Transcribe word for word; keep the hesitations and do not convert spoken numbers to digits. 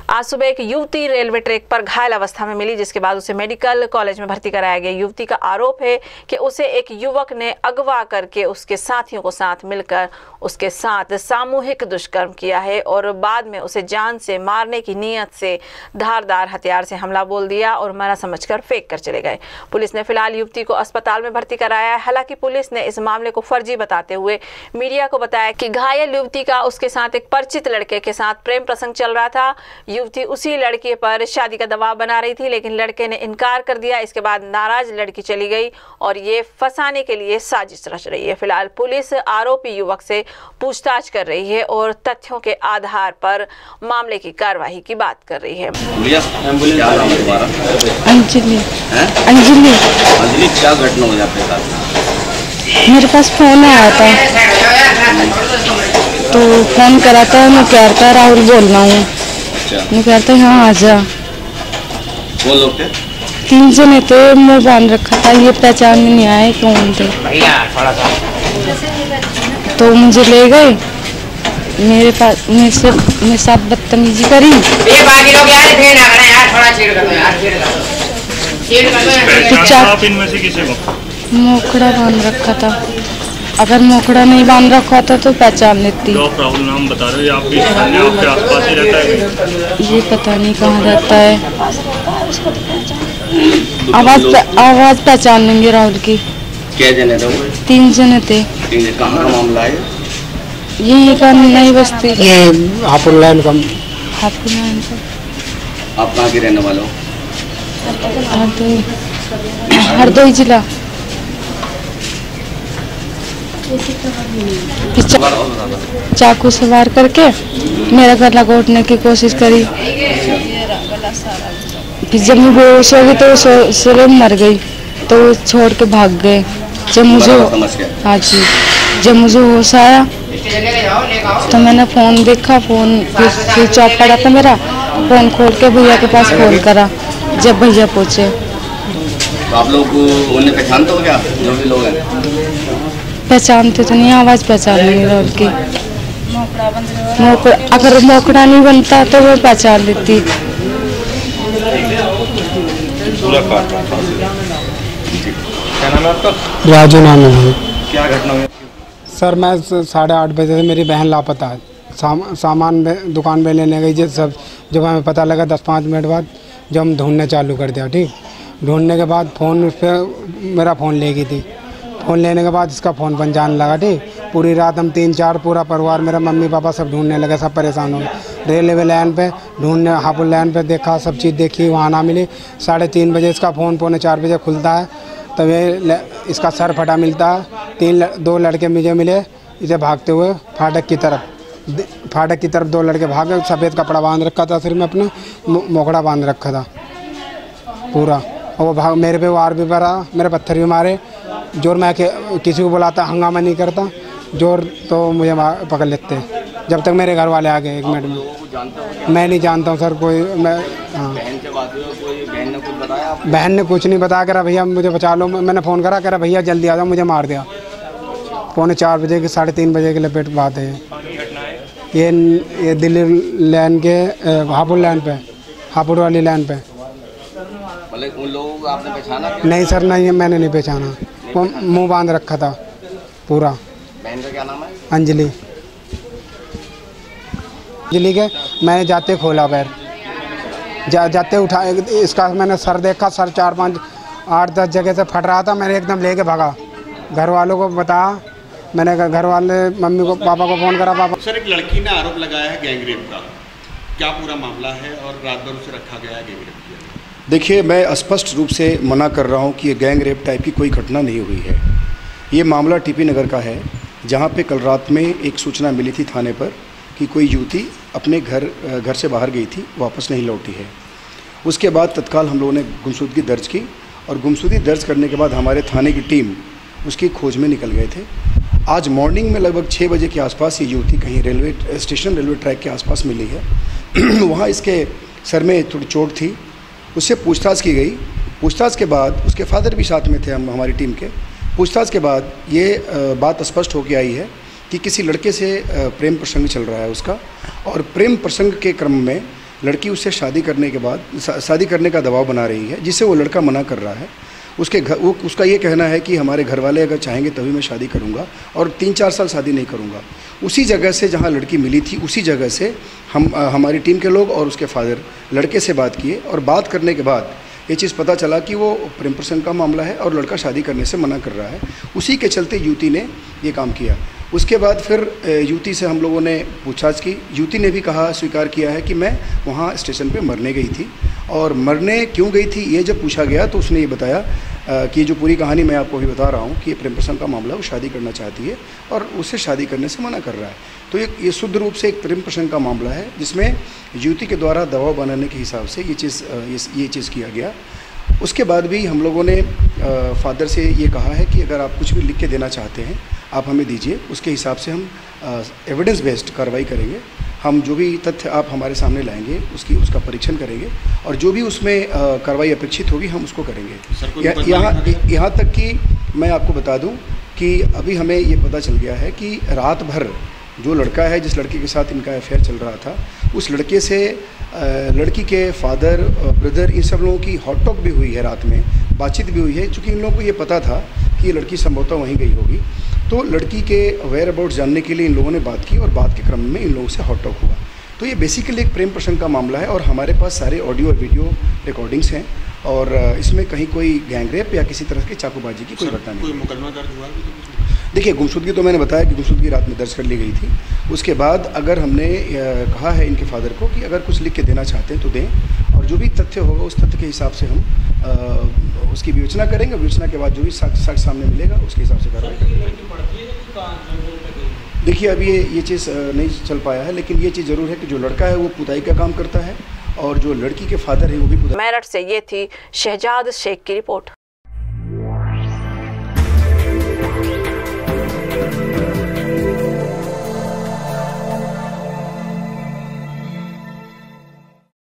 आज सुबह एक युवती रेलवे ट्रैक पर घायल अवस्था में मिली, जिसके बाद उसे मेडिकल कॉलेज में भर्ती कराया गया। युवती का आरोप है कि उसे एक युवक ने अगवा करके उसके साथियों को साथ मिलकर उसके साथ सामूहिक दुष्कर्म किया है और बाद में उसे जान से मारने की नीयत से धारदार हथियार से हमला बोल दिया और मरा समझकर फेंक कर चले गए। पुलिस ने फिलहाल युवती को अस्पताल में भर्ती कराया है। हालांकि पुलिस ने इस मामले को फर्जी बताते हुए मीडिया को बताया कि घायल युवती का उसके साथ एक परिचित लड़के के साथ प्रेम प्रसंग चल रहा था। युवती उसी लड़के पर शादी का दबाव बना रही थी, लेकिन लड़के ने इनकार कर दिया। इसके बाद नाराज लड़की चली गई और ये फंसाने के लिए साजिश रच रही है। फिलहाल पुलिस आरोपी युवक से पूछताछ कर रही है और तथ्यों के आधार पर मामले की कार्रवाई की बात कर रही है। अंजलि अंजलि अंजलि क्या घटना हुई आपके साथ? मेरे पास फोन आया था तो फोन करा था, मैं कह रहा था राहुल बोल रहा हूँ। मैं कह रहा था हाँ आजा। कौन लोग थे? तीन जने थे, मैं बांध रखा था, ये पहचान में नहीं आए कौन थे। तो मुझे ले गए, मेरे पास मेरे से मेरे साथ बदतमीजी करी। आप इनमें से किसी को मोखड़ा बांध रखा था, अगर मोखड़ा नहीं बांध रखा था तो पहचान लेती। तो आप राहुल नाम बता रहे हो, आपके आपके आसपास ही रहता है? ये पता नहीं कहाँ रहता है। आवाज आवाज पहचान लेंगे राहुल की। क्या जने थे वो? तीन जने थे। तीन जने कहाँ का मामला है? यही का नई बस्ती, ये हापुड़ लाइन का। हापुड़ लाइन का। आप कहाँ के रहने वाले हो? हरदोई, हरदोई जिला। चाकू से वार करके मेरा गला घोटने की कोशिश करी। फिर जब मैं बेहोश हो गई तो सिरे मर गई, तो वो छोड़ के भाग गए। जब मुझे हाँ जी जब मुझे होश आया तो मैंने फोन देखा, फोन स्विच ऑफ पड़ा था मेरा। फोन खोल के भैया के पास फोन करा। जब भैया पहुँचे तो आप लोग उन्हें पहचानते हो क्या, जो भी लोग हैं? पहचानते तो नहीं, आवाज पहचान नहीं राहुल की। मोकड़ा, अगर मोकड़ा नहीं बनता तो वो पहचान लेती। क्या नाम है आपका? राजू नाम है। क्या घटना हुई? सर मैं साढ़े आठ बजे से मेरी बहन लापता है। साम, सामान दुकान में लेने गई जब सब जब हमें पता लगा दस पाँच मिनट बाद जब हम ढूंढने चालू कर दिया। ठीक, ढूंढने के बाद फ़ोन उस पर मेरा फ़ोन ले गई थी। फ़ोन लेने के बाद इसका फ़ोन बन जाने लगा। ठीक, पूरी रात हम तीन चार पूरा परिवार मेरा मम्मी पापा सब ढूंढने लगे, सब परेशान हो गए। रेलवे लाइन पे ढूंढने, हापुड़ लाइन पे देखा, सब चीज़ देखी, वहाँ ना मिली। साढ़े तीन बजे इसका फ़ोन पौने चार बजे खुलता है, तब ये इसका सर फटा मिलता है। तीन दो लड़के मुझे मिले इसे भागते हुए फाटक की तरफ फाटक की तरफ दो लड़के भागे। सफ़ेद कपड़ा बांध रखा था सिर में, अपना मोकड़ा बांध रखा था पूरा। और वो भाग मेरे पे वार भी पड़ा, मेरे पत्थर भी मारे। जोर मैं किसी को बुलाता हंगामा नहीं करता, जोर तो मुझे पकड़ लेते जब तक मेरे घर वाले आ गए एक मिनट में। मैं नहीं जानता हूँ सर कोई। मैं हाँ बहन से बात हुई, कोई बहन ने कुछ बताया? बहन ने कुछ नहीं बताया, कह रहा भैया मुझे बचा लो। मैंने फ़ोन करा, कह रहा भैया जल्दी आ जाओ, मुझे मार दिया। पौने चार बजे की साढ़े तीन बजे के लपेट बात है ये। ये दिल्ली लाइन के हापुड़ लाइन पे, हापुड़ वाली लाइन पे। मतलब उन लोगों को आपने पहचाना? नहीं सर नहीं, मैंने नहीं पहचाना। वो मुंह बांध रखा था पूरा। बहन का क्या नाम है? अंजलि। अंजलि के मैंने जाते खोला पैर, जा, जाते उठा इसका मैंने सर देखा, सर चार पाँच आठ दस जगह से फट रहा था। मैंने एकदम लेके भागा, घर वालों को बताया। मैंने घर वाले मम्मी को पापा को फ़ोन करा। पापा सर एक लड़की ने आरोप लगाया है गैंगरेप का, क्या पूरा मामला है और रात भर उसे रखा गया है गैंगरेप किया? देखिए, मैं स्पष्ट रूप से मना कर रहा हूं कि ये गैंग रेप टाइप की कोई घटना नहीं हुई है। ये मामला टीपी नगर का है, जहां पे कल रात में एक सूचना मिली थी थाने पर कि कोई युवती अपने घर घर से बाहर गई थी, वापस नहीं लौटी है। उसके बाद तत्काल हम लोगों ने गुमशुदगी दर्ज की और गुमशुदगी दर्ज करने के बाद हमारे थाने की टीम उसकी खोज में निकल गए थे। आज मॉर्निंग में लगभग छः बजे के आसपास ये युवती कहीं रेलवे स्टेशन रेलवे ट्रैक के आसपास मिली है। वहाँ इसके सर में थोड़ी चोट थी। उससे पूछताछ की गई। पूछताछ के बाद उसके फादर भी साथ में थे हम हमारी टीम के। पूछताछ के बाद ये बात स्पष्ट होकर आई है कि किसी लड़के से प्रेम प्रसंग चल रहा है उसका, और प्रेम प्रसंग के क्रम में लड़की उससे शादी करने के बाद शादी करने का दबाव बना रही है, जिससे वो लड़का मना कर रहा है। उसके घर वो उसका ये कहना है कि हमारे घर वाले अगर चाहेंगे तभी मैं शादी करूंगा और तीन चार साल शादी नहीं करूंगा। उसी जगह से जहां लड़की मिली थी, उसी जगह से हम हमारी टीम के लोग और उसके फादर लड़के से बात किए और बात करने के बाद ये चीज़ पता चला कि वो प्रेम प्रसंग का मामला है और लड़का शादी करने से मना कर रहा है। उसी के चलते युवती ने ये काम किया। उसके बाद फिर युवती से हम लोगों ने पूछताछ की। युवती ने भी कहा, स्वीकार किया है कि मैं वहाँ स्टेशन पे मरने गई थी। और मरने क्यों गई थी ये जब पूछा गया तो उसने ये बताया कि जो पूरी कहानी मैं आपको अभी बता रहा हूँ कि ये प्रेम प्रसंग का मामला, वो शादी करना चाहती है और उससे शादी करने से मना कर रहा है। तो ये ये शुद्ध रूप से एक प्रेम प्रसंग का मामला है, जिसमें युवती के द्वारा दबाव बनाने के हिसाब से ये चीज़ ये, ये चीज़ किया गया। उसके बाद भी हम लोगों ने फादर से ये कहा है कि अगर आप कुछ भी लिख के देना चाहते हैं आप हमें दीजिए, उसके हिसाब से हम एविडेंस बेस्ड कार्रवाई करेंगे। हम जो भी तथ्य आप हमारे सामने लाएंगे उसकी उसका परीक्षण करेंगे और जो भी उसमें कार्रवाई अपेक्षित होगी हम उसको करेंगे। यहाँ यहाँ तक कि मैं आपको बता दूं कि अभी हमें ये पता चल गया है कि रात भर जो लड़का है, जिस लड़के के साथ इनका अफेयर चल रहा था, उस लड़के से लड़की के फादर, ब्रदर, इन सब लोगों की हॉट टॉक भी हुई है, रात में बातचीत भी हुई है। चूँकि इन लोगों को ये पता था कि ये लड़की संभवतः वहीं गई होगी, तो लड़की के वेयर अबाउट जानने के लिए इन लोगों ने बात की और बात के क्रम में इन लोगों से हॉट टॉक हुआ। तो ये बेसिकली एक प्रेम प्रसंग का मामला है और हमारे पास सारे ऑडियो और वीडियो रिकॉर्डिंग्स हैं और इसमें कहीं कोई गैंगरेप या किसी तरह की चाकूबाजी की कोई घटना नहीं। कोई मुकदमा दर्ज हुआ? देखिए, गुमशुदगी तो मैंने बताया कि गुमशुदगी रात में दर्ज कर ली गई थी। उसके बाद अगर हमने कहा है इनके फादर को कि अगर कुछ लिख के देना चाहते हैं तो दें और जो भी तथ्य होगा उस तथ्य के हिसाब से हम आ, उसकी विवेचना करेंगे। विवेचना के बाद जो भी साक्ष्य साक्ष्य सामने मिलेगा उसके हिसाब से कार्रवाई करेंगे। देखिए, अभी ये ये चीज़ नहीं चल पाया है, लेकिन ये चीज़ ज़रूर है कि जो लड़का है वो पुताई का काम करता है और जो लड़की के फादर है वो भी पुताई। मेरठ से ये थी शहजाद शेख की रिपोर्ट।